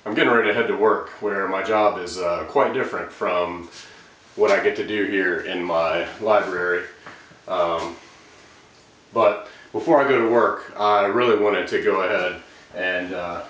I'm getting ready to head to work, where my job is quite different from what I get to do here in my library. But before I go to work, I really wanted to go ahead and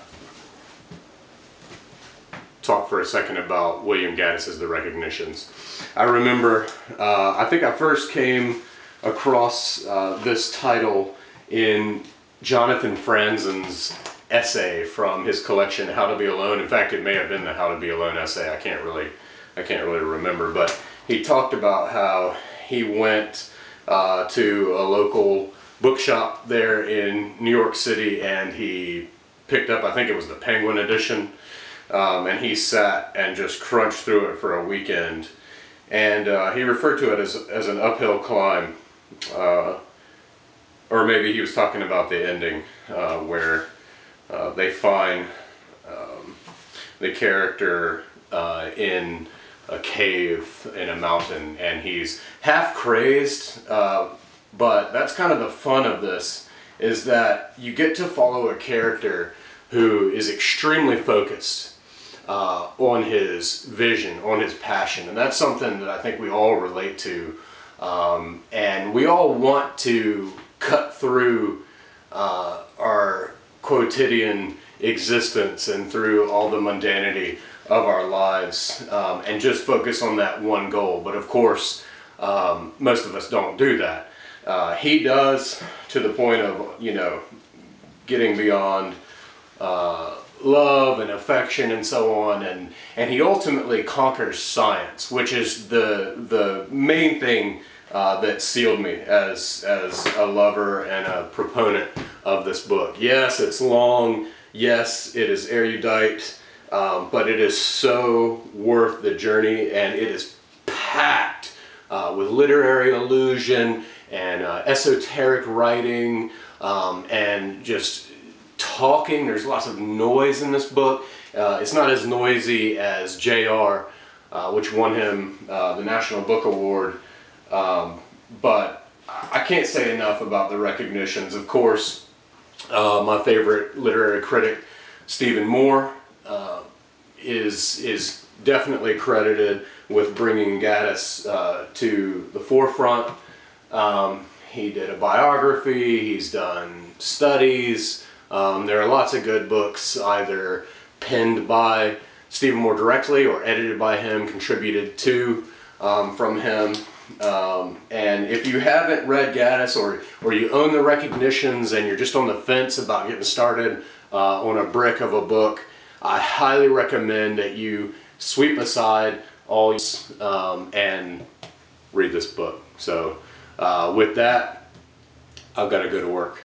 talk for a second about William Gaddis' The Recognitions. I remember, I think I first came across this title in Jonathan Franzen's essay from his collection How to Be Alone. In fact, it may have been the How to Be Alone essay. I can't really remember, but he talked about how he went to a local bookshop there in New York City, and he picked up, I think it was the Penguin edition, and he sat and just crunched through it for a weekend. And he referred to it as an uphill climb, or maybe he was talking about the ending where they find the character in a cave in a mountain, and he's half crazed, but that's kind of the fun of this, is that you get to follow a character who is extremely focused on his vision, on his passion, and that's something that I think we all relate to, and we all want to cut through our quotidian existence and through all the mundanity of our lives and just focus on that one goal. But of course, most of us don't do that. He does, to the point of, you know, getting beyond love and affection and so on, and he ultimately conquers science, which is the main thing that sealed me as a lover and a proponent of this book. Yes, it's long. Yes, it is erudite, but it is so worth the journey, and it is packed with literary allusion and esoteric writing and just talking. There's lots of noise in this book. It's not as noisy as J.R., which won him the National Book Award, but I can't say enough about The Recognitions. Of course, my favorite literary critic, Stephen Moore, is definitely credited with bringing Gaddis to the forefront. He did a biography, he's done studies. There are lots of good books either penned by Stephen Moore directly or edited by him, contributed to from him. And if you haven't read Gaddis, or you own The Recognitions and you're just on the fence about getting started on a brick of a book, I highly recommend that you sweep aside all and read this book. So with that, I've got to go to work.